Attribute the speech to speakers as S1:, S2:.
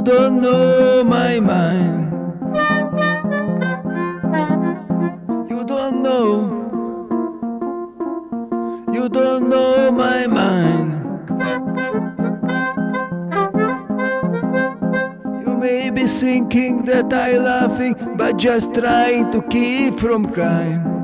S1: don't know my mind. You don't know my mind. You may be thinking that I'm laughing, but just trying to keep from crying.